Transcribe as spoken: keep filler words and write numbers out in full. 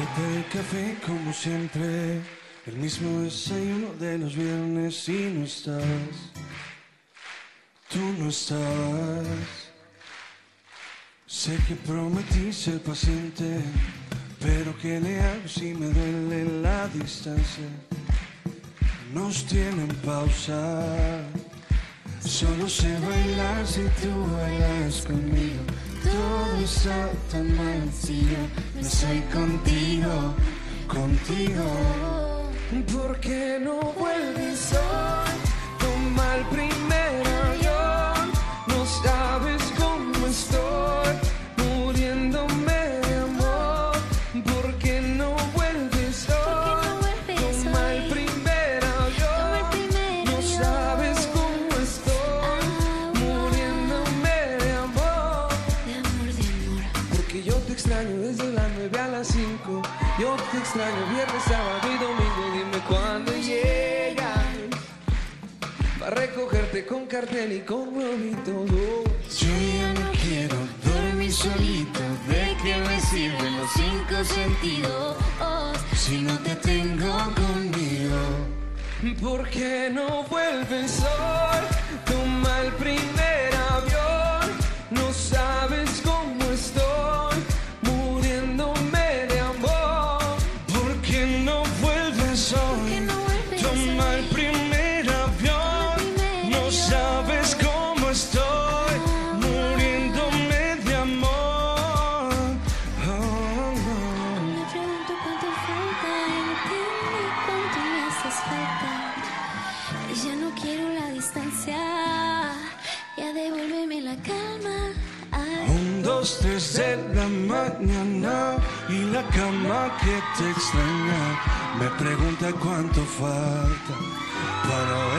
Tarjeta de café como siempre, el mismo desayuno de los viernes y no estás, tú no estás. Sé que prometí ser paciente, pero ¿qué le hago si me duele la distancia? Nos tienen pausa. Solo sé bailar si tú bailas conmigo. Todo está tan mal si yo no estoy contigo, contigo. ¿Por qué no vuelves hoy? Toma el primer avión. No sabes cómo estoy, muriéndome de amor. ¿Por qué no vuelves hoy? Toma el primer avión. No sabes cómo estoy, muriéndome de amor. Porque yo te extraño desde las nueve a las cinco. Yo te extraño viernes, sábado y domingo. Dime cuándo llegas para recogerte con cartel y con globito. Yo ya no quiero dormir solito. ¿De qué me sirven los cinco sentidos si no te tengo conmigo? ¿Por qué no vuelves hoy? Toma el primer avión. No sabes cómo estoy, muriéndome de amor. ¿Por qué no vuelves hoy? Toma el primer avión. No sabes cómo estoy, muriéndome de amor. Oh, oh. Me pregunto cuánto falta, entiende cuánto me haces falta. Ya no quiero la distancia, ya devuélveme la calma. Ay. Un, dos, tres de la mañana y la cama que te extraña me pregunta cuánto falta para